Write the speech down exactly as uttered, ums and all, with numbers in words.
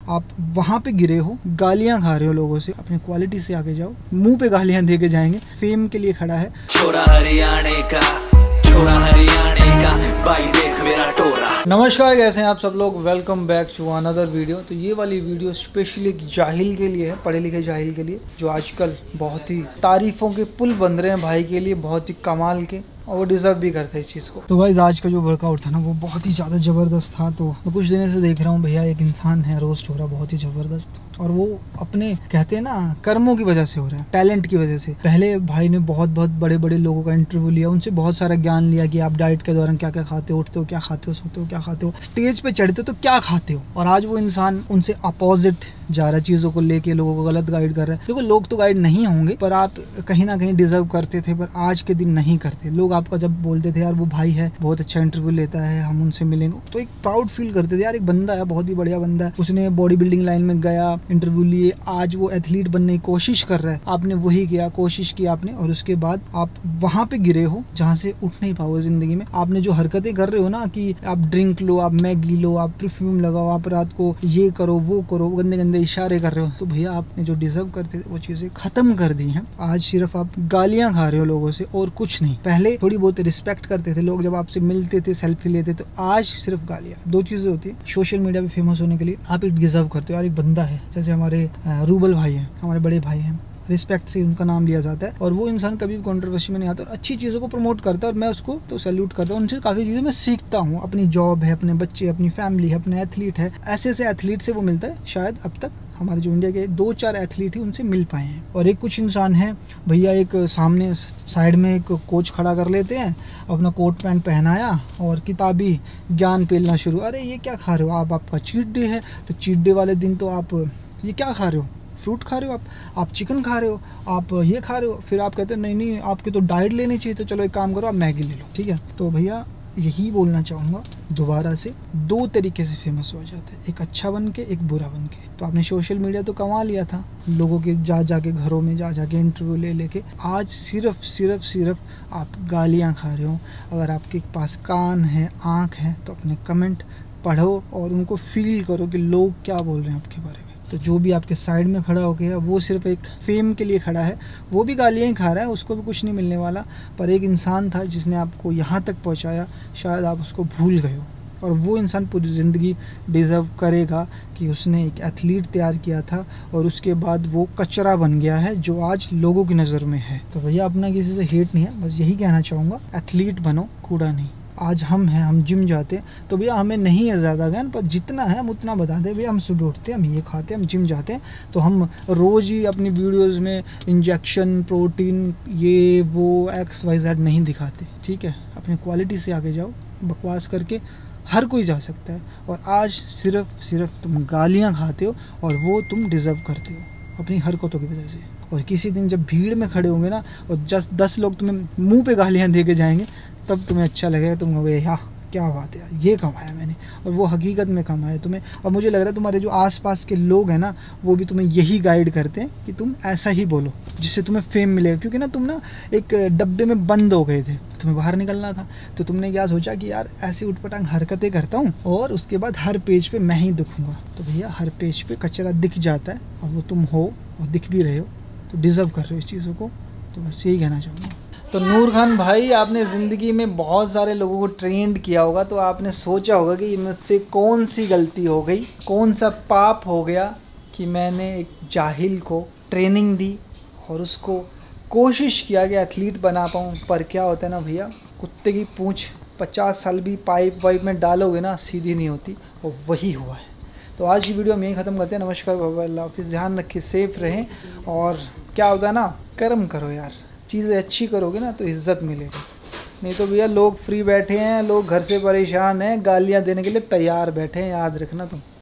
आप वहाँ पे गिरे हो, गालियाँ खा रहे हो लोगों से, अपनी क्वालिटी से आगे जाओ। मुंह पे गालियाँ दे के जाएंगे, फेम के लिए खड़ा है छोरा हरियाणे का, छोरा हरियाणे का, भाई देख मेरा टोरा। नमस्कार, कैसे हैं आप सब लोग। Welcome back to another video. तो ये वाली वीडियो स्पेशली एक जाहिल के लिए है, पढ़े लिखे जाहिल के लिए, जो आजकल बहुत ही तारीफों के पुल बन रहे हैं भाई के लिए, बहुत ही कमाल के, और वो डिजर्व भी करते हैं इस चीज़ को। तो गाइस आज का जो वर्कआउट था ना वो बहुत ही ज़्यादा ज़बरदस्त था। तो मैं कुछ दिनों से देख रहा हूँ भैया, एक इंसान है रोस्ट हो रहा बहुत ही ज़बरदस्त, और वो अपने कहते हैं ना कर्मों की वजह से हो रहा है, टैलेंट की वजह से। पहले भाई ने बहुत बहुत बड़े बड़े लोगों का इंटरव्यू लिया, उनसे बहुत सारा ज्ञान लिया कि आप डाइट के दौरान क्या क्या खाते हो, उठते हो क्या खाते हो, सोते हो क्या खाते हो, स्टेज पे चढ़ते हो तो क्या खाते हो। और आज वो इंसान उनसे अपोजिट जा रहा है, चीज़ों को लेके लोगों को गलत गाइड कर रहा है। देखो लोग तो गाइड नहीं होंगे, पर आप कहीं ना कहीं डिजर्व करते थे, पर आज के दिन नहीं करते। लोग आपका जब बोलते थे यार वो भाई है, बहुत अच्छा इंटरव्यू लेता है, हम उनसे मिलेंगे, तो एक प्राउड फील करते थे यार, एक बंदा है, बहुत ही बढ़िया बंदा है, उसने बॉडी बिल्डिंग लाइन में गया, इंटरव्यू लिए, आज वो एथलीट बनने की कोशिश कर रहा है। आपने वही किया, कोशिश की आपने, और उसके बाद आप वहां पे गिरे हो जहाँ से उठ नहीं पाओगे जिंदगी में। आपने जो हरकतें कर रहे हो ना, कि आप ड्रिंक लो, आप मैगी लो, आप परफ्यूम लगाओ, आप रात को ये करो वो करो, गंदे गंदे इशारे कर रहे हो, तो भैया आपने जो डिजर्व करते थे वो चीजें खत्म कर दी हैं। आज सिर्फ आप गालियां खा रहे हो लोगों से और कुछ नहीं। पहले थोड़ी बहुत रिस्पेक्ट करते थे लोग, जब आपसे मिलते थे, सेल्फी लेते, तो आज सिर्फ गालियां। दो चीजें होती है सोशल मीडिया पे फेमस होने के लिए, आप एक डिजर्व करते हो यार, एक बंदा है जैसे हमारे रूबल भाई हैं, हमारे बड़े भाई हैं, रिस्पेक्ट से उनका नाम लिया जाता है, और वो इंसान कभी भी कंट्रोवर्सी में नहीं आता और अच्छी चीज़ों को प्रमोट करता है, और मैं उसको तो सैल्यूट करता हूँ। उनसे काफ़ी चीज़ें मैं सीखता हूँ, अपनी जॉब है, अपने बच्चे, अपनी फैमिली है, अपने एथलीट है, ऐसे ऐसे एथलीट से वो मिलता है। शायद अब तक हमारे जो इंडिया के दो चार एथलीट ही उनसे मिल पाए हैं। और एक कुछ इंसान है भैया, एक सामने साइड में एक कोच खड़ा कर लेते हैं, अपना कोट पैंट पहनाया और किताबी ज्ञान पेलना शुरू। अरे ये क्या खा रहे हो आप, आपका चीट डे है तो चीट डे वाले दिन तो आप ये क्या खा रहे हो, फ्रूट खा रहे हो आप आप चिकन खा रहे हो, आप ये खा रहे हो, फिर आप कहते हैं नहीं नहीं आपकी तो डाइट लेनी चाहिए, तो चलो एक काम करो आप मैगी ले लो, ठीक है। तो भैया यही बोलना चाहूँगा दोबारा से, दो तरीके से फेमस हो जाते हैं, एक अच्छा बन के, एक बुरा बन के। तो आपने सोशल मीडिया तो कमा लिया था, लोगों के जा जा के घरों में जा जा के इंटरव्यू ले लेके, आज सिर्फ सिर्फ सिर्फ आप गालियाँ खा रहे हो। अगर आपके पास कान है, आँख है, तो अपने कमेंट पढ़ो और उनको फील करो कि लोग क्या बोल रहे हैं आपके बारे में। तो जो भी आपके साइड में खड़ा हो गया वो सिर्फ एक फेम के लिए खड़ा है, वो भी गालियाँ ही खा रहा है, उसको भी कुछ नहीं मिलने वाला। पर एक इंसान था जिसने आपको यहाँ तक पहुँचाया, शायद आप उसको भूल गए हो, और वो इंसान पूरी ज़िंदगी डिज़र्व करेगा कि उसने एक एथलीट तैयार किया था और उसके बाद वो कचरा बन गया है जो आज लोगों की नज़र में है। तो भैया अपना किसी से हेट नहीं है, बस यही कहना चाहूँगा, एथलीट बनो, कूड़ा नहीं। आज हम हैं, हम जिम जाते हैं, तो भैया हमें नहीं है ज़्यादा ज्ञान, पर जितना है हम उतना बता दें। भैया हम सुबह उठते हैं, हम ये खाते हैं, हम जिम जाते हैं, तो हम रोज़ ही अपनी वीडियोस में इंजेक्शन, प्रोटीन, ये वो एक्स वाई जेड नहीं दिखाते, ठीक है। अपनी क्वालिटी से आगे जाओ, बकवास करके हर कोई जा सकता है। और आज सिर्फ सिर्फ तुम गालियाँ खाते हो, और वो तुम डिज़र्व करते हो अपनी हरकतों की वजह से। और किसी दिन जब भीड़ में खड़े होंगे ना, और जस दस लोग तुम्हें मुँह पे गालियाँ दे के जाएंगे, तब तुम्हें अच्छा लगेगा, तुम कहोगे यार क्या बात है यार, ये कमाया मैंने, और वो हकीकत में कमाया तुम्हें। और मुझे लग रहा है तुम्हारे जो आसपास के लोग हैं ना, वो भी तुम्हें यही गाइड करते हैं कि तुम ऐसा ही बोलो जिससे तुम्हें फेम मिलेगा। क्योंकि ना तुम ना एक डब्बे में बंद हो गए थे, तुम्हें बाहर निकलना था, तो तुमने क्या सोचा कि यार ऐसी उटपटांग हरकतें करता हूँ और उसके बाद हर पेज पे मैं ही दिखूंगा। तो भैया हर पेज पे कचरा दिख जाता है, और वो तुम हो और दिख भी रहे हो, तो डिज़र्व कर रहे हो इस चीज़ों को। तो बस यही कहना चाहूँगा। तो नूर खान भाई, आपने ज़िंदगी में बहुत सारे लोगों को ट्रेंड किया होगा, तो आपने सोचा होगा कि मुझसे कौन सी गलती हो गई, कौन सा पाप हो गया कि मैंने एक जाहिल को ट्रेनिंग दी और उसको कोशिश किया कि एथलीट बना पाऊँ। पर क्या होता है ना भैया, कुत्ते की पूँछ पचास साल भी पाइप वाइप में डालोगे ना, सीधी नहीं होती, और वही हुआ है। तो आज की वीडियो हम यहीं ख़त्म करते हैं। नमस्कार, बाबा, अल्लाह हाफिज़, ध्यान रखिए, सेफ रहें। और क्या होता है ना, कर्म करो यार, चीज़ें अच्छी करोगे ना तो इज़्ज़त मिलेगी। नहीं तो भैया लोग फ्री बैठे हैं, लोग घर से परेशान हैं, गालियाँ देने के लिए तैयार बैठे हैं, याद रखना तुम।